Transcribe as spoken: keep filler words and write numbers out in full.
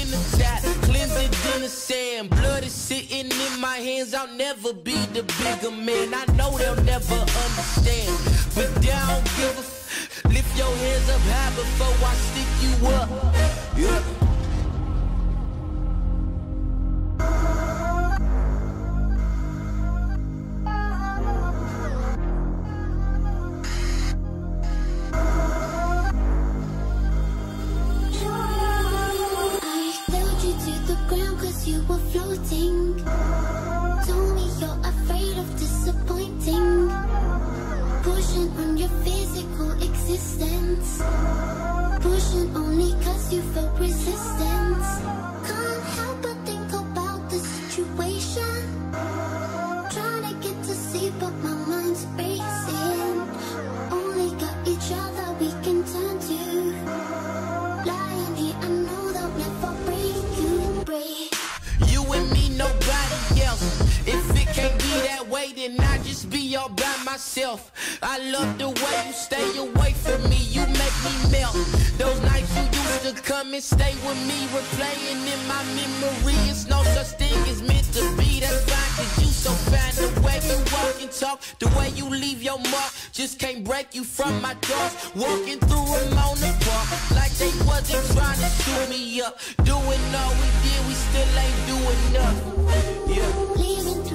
in the tap, cleanse it in the sand. Blood is sitting in my hands, I'll never be the bigger man. I know they'll never understand, but they don't give a f. Lift your hands up high before I stick you up. Yeah. You were floating. Told me you're afraid of disappointing. Pushing on your physical existence. Pushing only cause you felt resistance. Can't help but think about the situation. Trying to get to see but my mind's racing. Only got each other we can turn to. Lying here I know they'll never break you, break. You and me, nobody else. If it can't be that way, then I just be all by myself. I love the way you stay away from me, you make me melt. Those nights you used to come and stay with me, replaying in my memory. It's no such thing as meant to be, that's fine, cause you so fine. The way you walk and talk, the way you leave your mark, just can't break you from my doors. Walking through them on the park, like they wasn't trying to shoot me up. Doing all we did, we still ain't doing enough. Yeah. Leaving